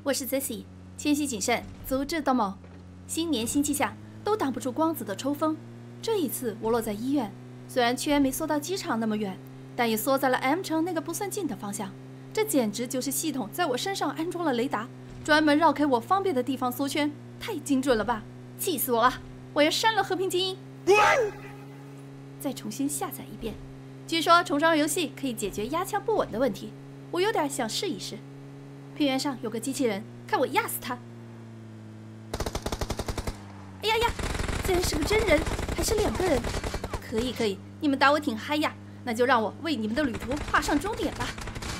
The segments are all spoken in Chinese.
我是 Jessie， 谦虚谨慎，足智多谋。新年新气象，都挡不住光子的抽风。这一次我落在医院，虽然圈没缩到机场那么远，但也缩在了 M 城那个不算近的方向。这简直就是系统在我身上安装了雷达，专门绕开我方便的地方缩圈，太精准了吧！气死我了！我要删了和平精英，再重新下载一遍。据说重装游戏可以解决压枪不稳的问题，我有点想试一试。平原上有个机器人，看我压死他！哎呀呀，竟然是个真人，还是2个人！可以可以，你们打我挺嗨呀，那就让我为你们的旅途画上终点吧。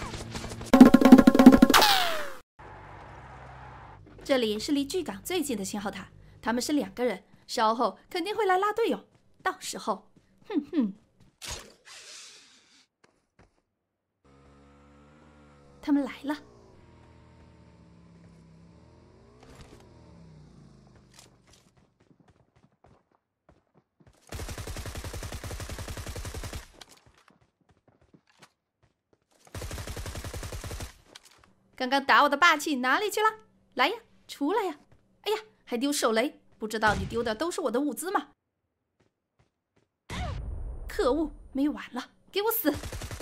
这里是离巨港最近的信号塔，他们是2个人，稍后肯定会来拉队友，到时候，哼哼。他们来了。刚刚打我的霸气哪里去了？来呀，出来呀！哎呀，还丢手雷，不知道你丢的都是我的物资吗？可恶，没完了，给我死！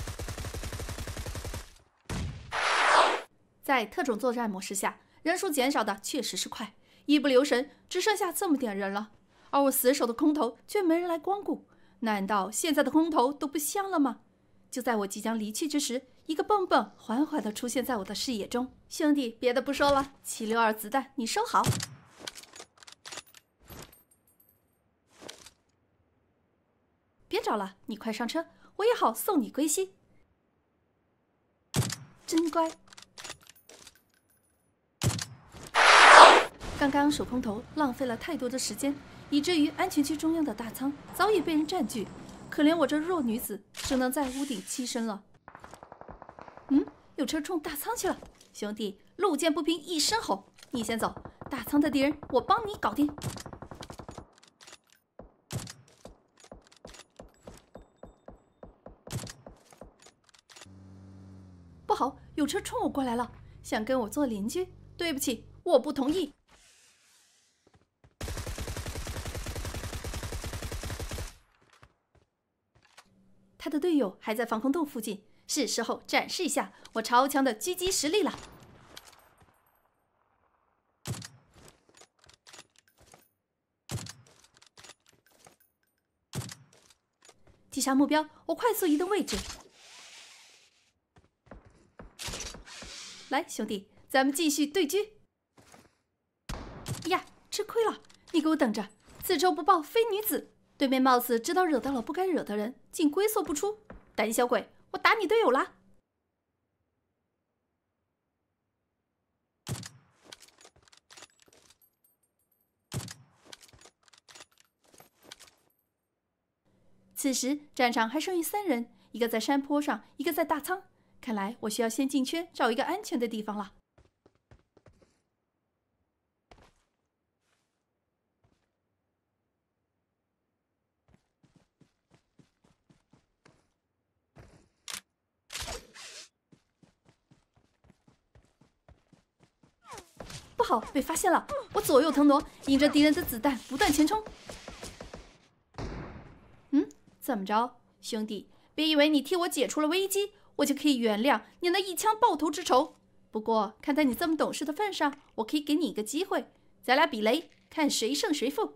在特种作战模式下，人数减少的确实是快，一不留神只剩下这么点人了，而我死守的空投却没人来光顾。难道现在的空投都不香了吗？就在我即将离去之时，一个蹦蹦缓缓地出现在我的视野中。兄弟，别的不说了，762子弹你收好。别找了，你快上车，我也好送你归西。真乖。刚刚守空投浪费了太多的时间，以至于安全区中央的大仓早已被人占据。可怜我这弱女子，只能在屋顶栖身了。有车冲大仓去了，兄弟，路见不平一声吼，你先走，大仓的敌人我帮你搞定。不好，有车冲我过来了，想跟我做邻居，对不起，我不同意。他的队友还在防空洞附近，是时候展示一下我超强的狙击实力了。击杀目标，我快速移动位置。来，兄弟，咱们继续对狙。呀，吃亏了！你给我等着，此仇不报非女子。对面貌似知道惹到了不该惹的人，竟龟缩不出。胆小鬼，我打你队友啦！此时战场还剩余3人，一个在山坡上，一个在大仓。看来我需要先进圈，找一个安全的地方了。不好，被发现了！我左右腾挪，迎着敌人的子弹不断前冲。怎么着，兄弟？别以为你替我解除了危机，我就可以原谅你那一枪报仇之仇。不过看在你这么懂事的份上，我可以给你一个机会，咱俩比雷，看谁胜谁负。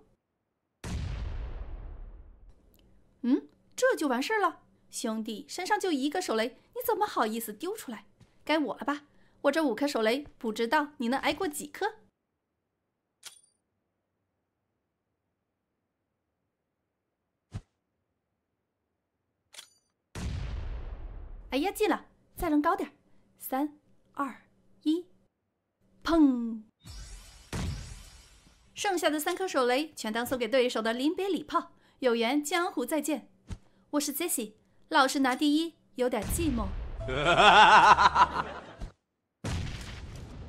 这就完事了？兄弟，身上就1个手雷，你怎么好意思丢出来？该我了吧？我这5颗手雷，不知道你能挨过几颗？哎呀，近了，再扔高点！3、2、1，砰！剩下的3颗手雷全当送给对手的临别礼炮，有缘江湖再见。我是 Jessie， 老实拿第一，有点寂寞。